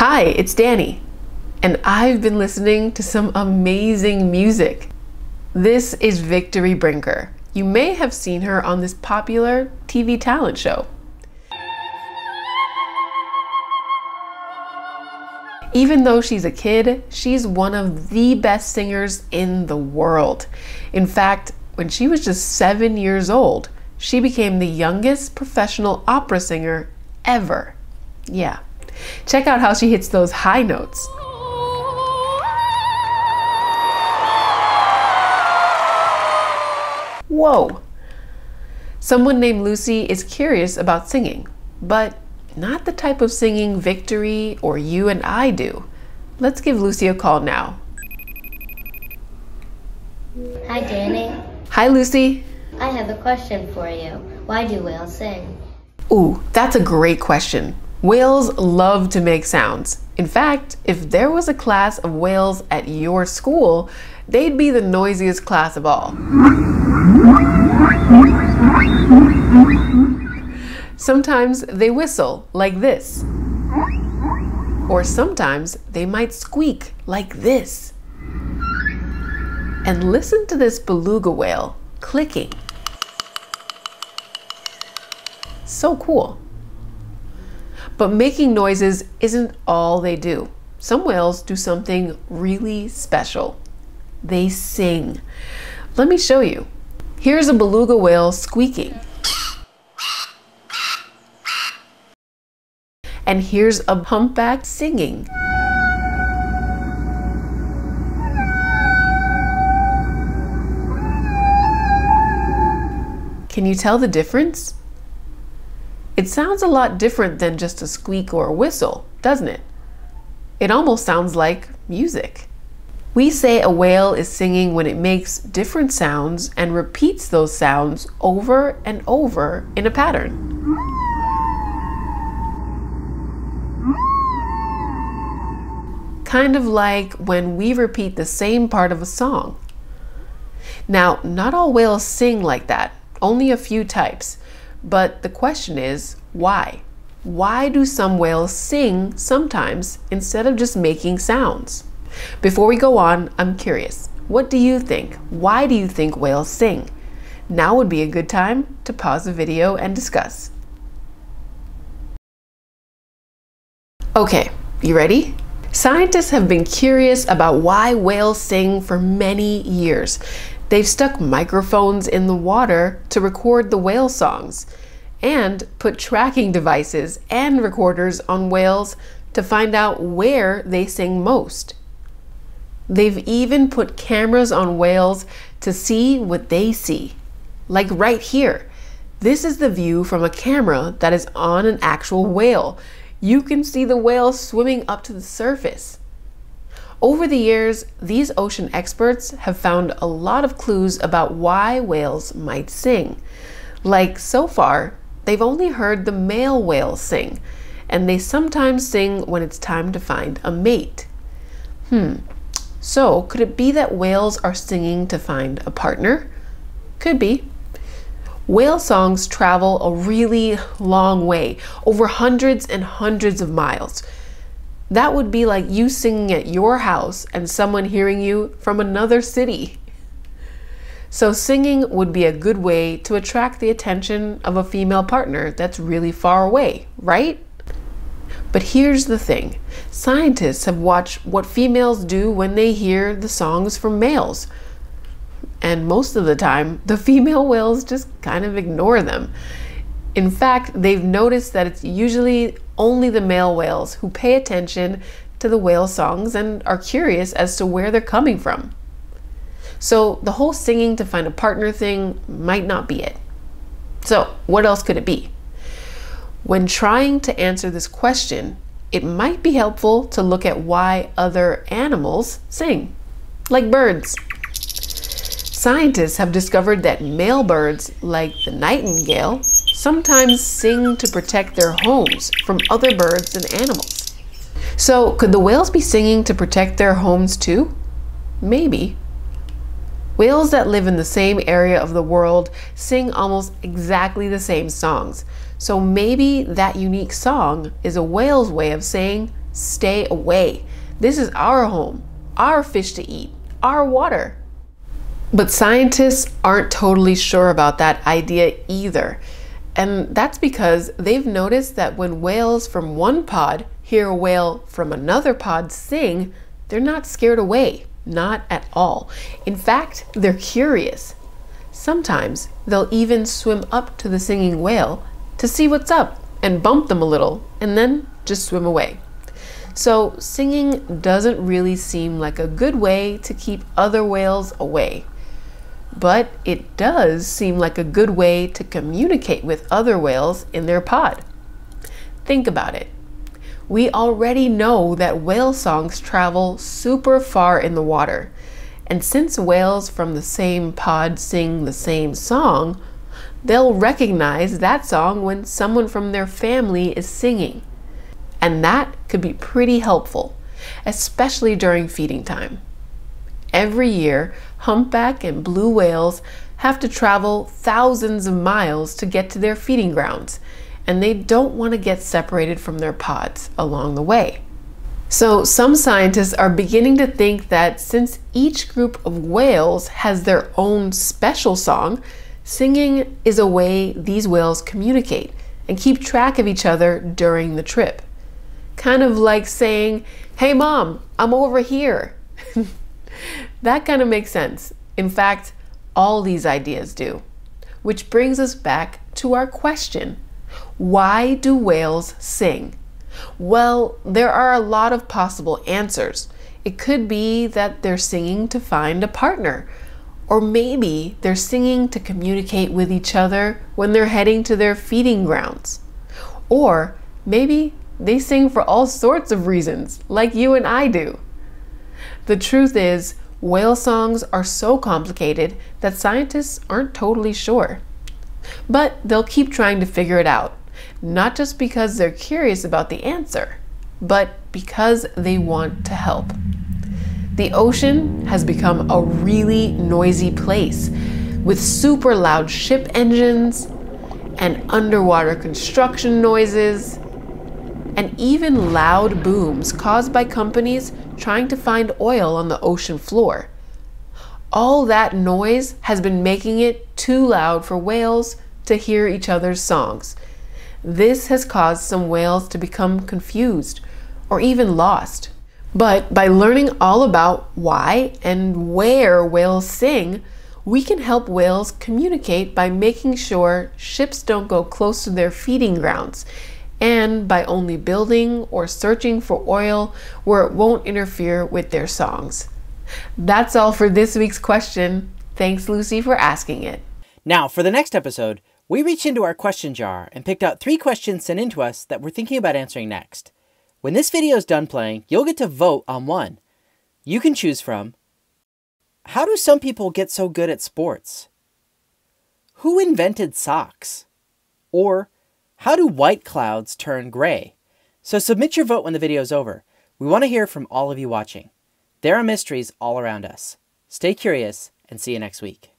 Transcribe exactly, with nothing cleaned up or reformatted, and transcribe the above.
Hi, it's Danny, and I've been listening to some amazing music. This is Victory Brinker. You may have seen her on this popular T V talent show. Even though she's a kid, she's one of the best singers in the world. In fact, when she was just seven years old, she became the youngest professional opera singer ever. Yeah. Check out how she hits those high notes. Whoa! Someone named Lucy is curious about singing, but not the type of singing Victory or you and I do. Let's give Lucy a call now. Hi, Danny. Hi, Lucy. I have a question for you. Why do whales sing? Ooh, that's a great question. Whales love to make sounds. In fact, if there was a class of whales at your school, they'd be the noisiest class of all. Sometimes they whistle like this. Or sometimes they might squeak like this. And listen to this beluga whale clicking. So cool. But making noises isn't all they do. Some whales do something really special. They sing. Let me show you. Here's a beluga whale squeaking. And here's a humpback singing. Can you tell the difference? It sounds a lot different than just a squeak or a whistle, doesn't it? It almost sounds like music. We say a whale is singing when it makes different sounds and repeats those sounds over and over in a pattern. Kind of like when we repeat the same part of a song. Now, not all whales sing like that, only a few types. But the question is, why? Why do some whales sing sometimes instead of just making sounds? Before we go on, I'm curious. What do you think? Why do you think whales sing? Now would be a good time to pause the video and discuss. Okay, you ready? Scientists have been curious about why whales sing for many years. They've stuck microphones in the water to record the whale songs and put tracking devices and recorders on whales to find out where they sing most. They've even put cameras on whales to see what they see. Like right here. This is the view from a camera that is on an actual whale. You can see the whale swimming up to the surface. Over the years, these ocean experts have found a lot of clues about why whales might sing. Like so far, they've only heard the male whales sing, and they sometimes sing when it's time to find a mate. Hmm, so could it be that whales are singing to find a partner? Could be. Whale songs travel a really long way, over hundreds and hundreds of miles. That would be like you singing at your house and someone hearing you from another city. So singing would be a good way to attract the attention of a female partner that's really far away, right? But here's the thing. Scientists have watched what females do when they hear the songs from males. And most of the time, the female whales just kind of ignore them. In fact, they've noticed that it's usually only the male whales who pay attention to the whale songs and are curious as to where they're coming from. So the whole singing to find a partner thing might not be it. So what else could it be? When trying to answer this question, it might be helpful to look at why other animals sing, like birds. Scientists have discovered that male birds, like the nightingale, sometimes sing to protect their homes from other birds and animals. So could the whales be singing to protect their homes too? Maybe. Whales that live in the same area of the world sing almost exactly the same songs. So maybe that unique song is a whale's way of saying, Stay away. This is our home, our fish to eat, our water. But scientists aren't totally sure about that idea either. And that's because they've noticed that when whales from one pod hear a whale from another pod sing, they're not scared away, not at all. In fact, they're curious. Sometimes they'll even swim up to the singing whale to see what's up and bump them a little and then just swim away. So singing doesn't really seem like a good way to keep other whales away. But it does seem like a good way to communicate with other whales in their pod. Think about it. We already know that whale songs travel super far in the water. And since whales from the same pod sing the same song, they'll recognize that song when someone from their family is singing. And that could be pretty helpful, especially during feeding time. Every year, humpback and blue whales have to travel thousands of miles to get to their feeding grounds, and they don't want to get separated from their pods along the way. So some scientists are beginning to think that since each group of whales has their own special song, singing is a way these whales communicate and keep track of each other during the trip. Kind of like saying, "Hey mom, I'm over here." That kind of makes sense. In fact, all these ideas do. Which brings us back to our question. Why do whales sing? Well, there are a lot of possible answers. It could be that they're singing to find a partner. Or maybe they're singing to communicate with each other when they're heading to their feeding grounds. Or maybe they sing for all sorts of reasons, like you and I do. The truth is, whale songs are so complicated that scientists aren't totally sure. But they'll keep trying to figure it out, not just because they're curious about the answer, but because they want to help. The ocean has become a really noisy place with super loud ship engines and underwater construction noises and even loud booms caused by companies trying to find oil on the ocean floor. All that noise has been making it too loud for whales to hear each other's songs. This has caused some whales to become confused or even lost. But by learning all about why and where whales sing, we can help whales communicate by making sure ships don't go close to their feeding grounds, and by only building or searching for oil where it won't interfere with their songs. That's all for this week's question. Thanks, Lucy, for asking it. Now, for the next episode, we reached into our question jar and picked out three questions sent in to us that we're thinking about answering next. When this video is done playing, you'll get to vote on one. You can choose from: how do some people get so good at sports? Who invented socks? Or how do white clouds turn gray? So submit your vote when the video is over. We want to hear from all of you watching. There are mysteries all around us. Stay curious and see you next week.